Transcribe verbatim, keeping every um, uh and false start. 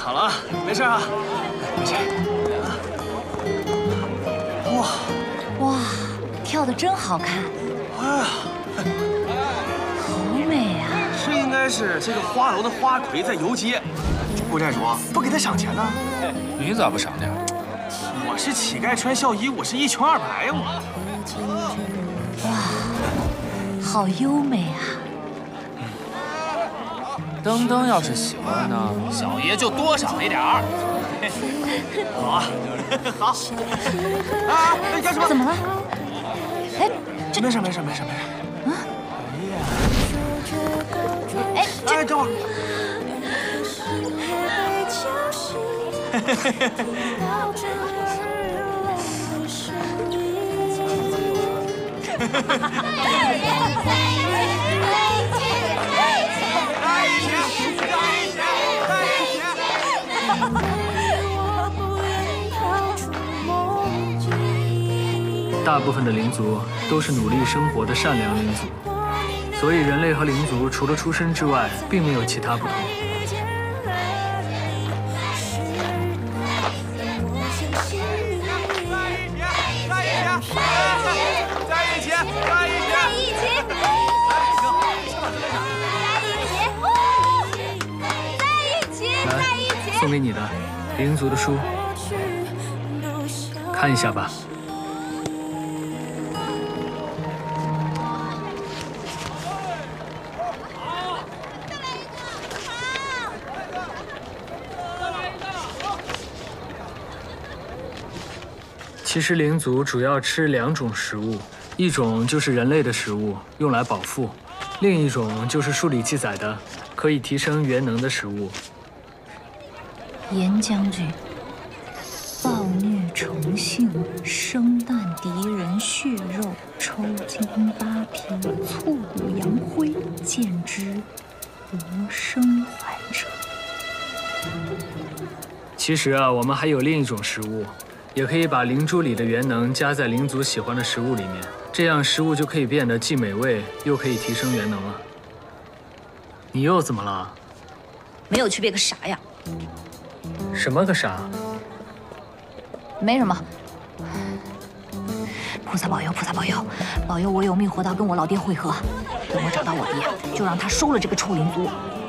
好了啊，没事啊，没事。哇哇，跳得真好看！ 哎呀， 好美啊！ 这应该是这个花楼的花魁在游街。顾寨主不给他赏钱呢？ 你咋不赏点？ 我是乞丐穿孝衣，我是一穷二白呀我。 哇，好优美啊！ 登登要是喜欢呢，小爷就多赏一点儿。 好啊，好。啊，你干什么？ 怎么了？哎， 这没事没事没事没事。 啊？哎呀！哎，这…… 哎，等会儿。 大部分的灵族都是努力生活的善良灵族，所以人类和灵族除了出身之外，并没有其他不同。来，送给你的灵族的书，看一下吧。 其实灵族主要吃两种食物，一种就是人类的食物，用来饱腹；另一种就是书里记载的可以提升元能的食物。 严将军，暴虐成性，生啖敌人血肉，抽筋扒皮，挫骨扬灰，见之无生还者。 其实啊，我们还有另一种食物。 也可以把灵珠里的元能加在灵族喜欢的食物里面，这样食物就可以变得既美味又可以提升元能了。你又怎么了？ 没有区别个啥呀？ 什么个啥？ 没什么。菩萨保佑，菩萨保佑，保佑我有命活到跟我老爹会合。等我找到我爹，就让他收了这个臭灵族。